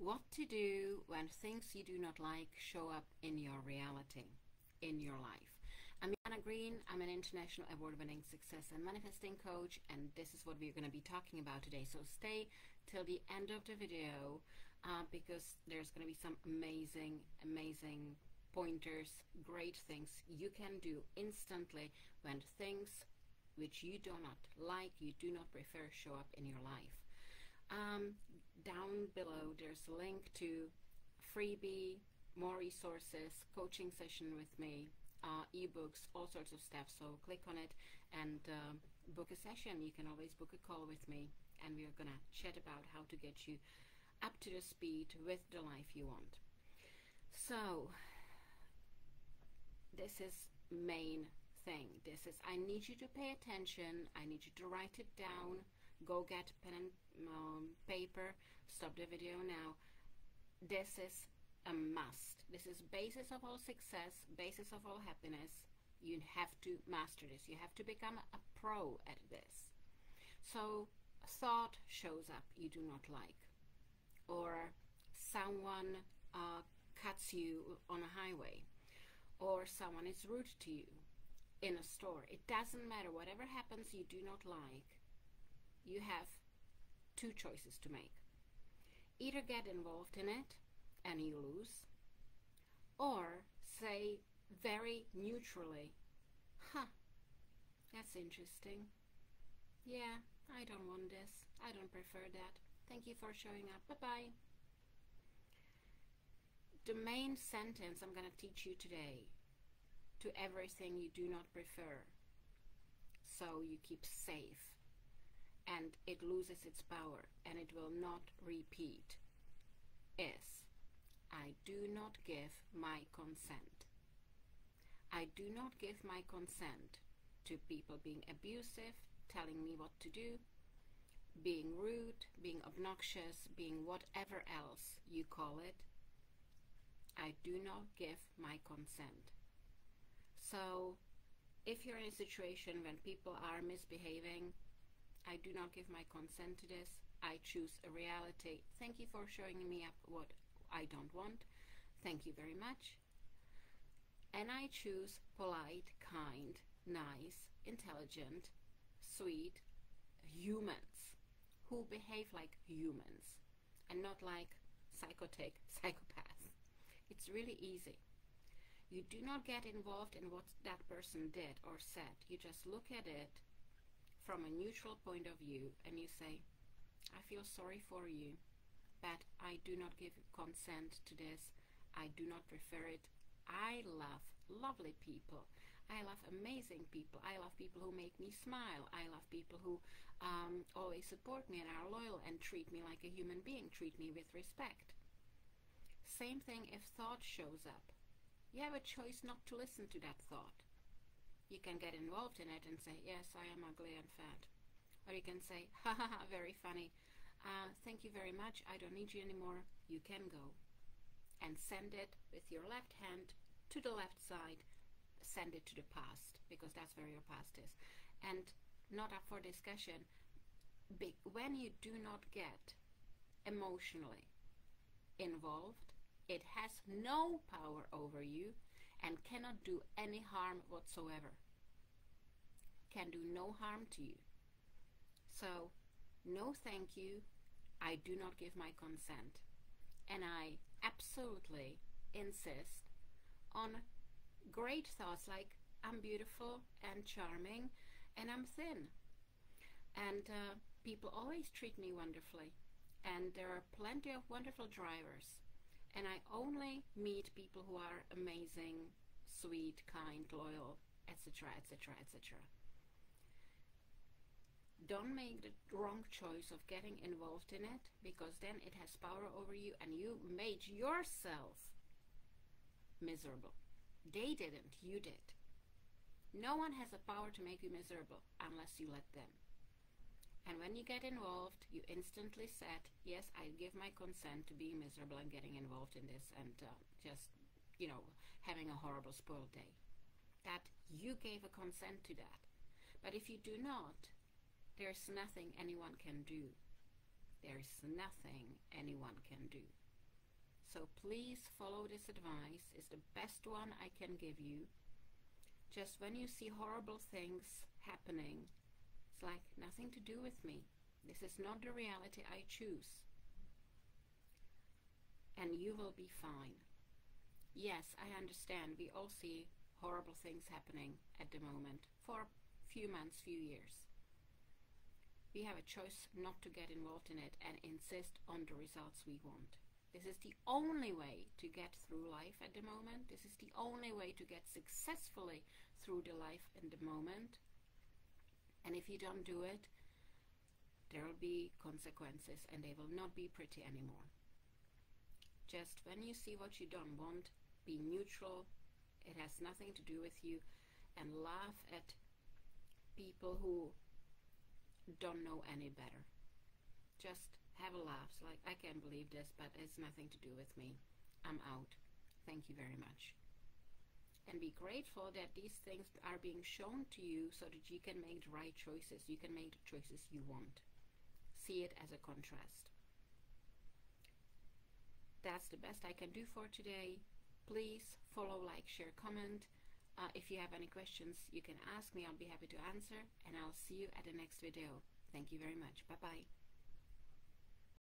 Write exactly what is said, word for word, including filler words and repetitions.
What to do when things you do not like show up in your reality, in your life. I'm Jana Green. I'm an international award-winning success and manifesting coach, and this is what we're going to be talking about today. So stay till the end of the video uh, because there's going to be some amazing, amazing pointers, great things you can do instantly when things which you do not like, you do not prefer, show up in your life. Um, down below there's a link to freebie, more resources, coaching session with me, uh, ebooks, all sorts of stuff. So click on it and uh, book a session. You can always book a call with me, and we are gonna chat about how to get you up to the speed with the life you want. So this is main thing. This is, I need you to pay attention. I need you to write it down. Go get pen and um, paper. Stop the video now. This is a must. This is basis of all success, basis of all happiness. You have to master this. You have to become a pro at this. So a thought shows up you do not like, or someone uh, cuts you on a highway, or someone is rude to you in a store. It doesn't matter. Whatever happens you do not like, you have two choices to make. Either get involved in it and you lose, or say very neutrally, huh, that's interesting. Yeah, I don't want this. I don't prefer that. Thank you for showing up. Bye-bye. The main sentence I'm going to teach you today to everything you do not prefer, so you keep safe and it loses its power and it will not repeat, is I do not give my consent. I do not give my consent to people being abusive, telling me what to do, being rude, being obnoxious, being whatever else you call it. I do not give my consent. So if you're in a situation when people are misbehaving, I do not give my consent to this. I choose a reality. Thank you for showing me up what I don't want. Thank you very much. And I choose polite, kind, nice, intelligent, sweet humans who behave like humans and not like psychotic psychopaths. It's really easy. You do not get involved in what that person did or said. You just look at it from a neutral point of view and you say, I feel sorry for you, but I do not give consent to this. I do not prefer it. I love lovely people. I love amazing people. I love people who make me smile. I love people who um, always support me and are loyal and treat me like a human being, treat me with respect. Same thing if thought shows up. You have a choice not to listen to that thought. You can get involved in it and say, yes, I am ugly and fat. Or you can say, ha ha ha, very funny. Uh, thank you very much. I don't need you anymore. You can go. And send it with your left hand to the left side. Send it to the past, because that's where your past is. And not up for discussion. Be- when you do not get emotionally involved, it has no power over you and cannot do any harm whatsoever. Can do no harm to you. So, no thank you. I do not give my consent. And I absolutely insist on great thoughts like I'm beautiful and charming and I'm thin. And uh, people always treat me wonderfully. And there are plenty of wonderful drivers. And I only meet people who are amazing, sweet, kind, loyal, et cetera, et cetera, et cetera. Don't make the wrong choice of getting involved in it, because then it has power over you and you made yourself miserable. They didn't, you did. No one has the power to make you miserable unless you let them. And when you get involved, you instantly said, yes, I give my consent to being miserable and getting involved in this and uh, just, you know, having a horrible spoiled day. That you gave a consent to that. But if you do not, there's nothing anyone can do. There's nothing anyone can do. So please follow this advice. It's the best one I can give you. Just when you see horrible things happening, it's like nothing to do with me. This is not the reality I choose. And you will be fine. Yes, I understand. We all see horrible things happening at the moment for a few months, few years. We have a choice not to get involved in it and insist on the results we want. This is the only way to get through life at the moment. This is the only way to get successfully through the life in the moment. And if you don't do it, there will be consequences, and they will not be pretty anymore. Just when you see what you don't want, be neutral. It has nothing to do with you, and laugh at people who don't know any better. Just have a laugh, like, I can't believe this, but it's nothing to do with me. I'm out. Thank you very much. And be grateful that these things are being shown to you so that you can make the right choices. You can make the choices you want. See it as a contrast. That's the best I can do for today. Please follow, like, share, comment. Uh, if you have any questions, you can ask me. I'll be happy to answer. And I'll see you at the next video. Thank you very much. Bye-bye.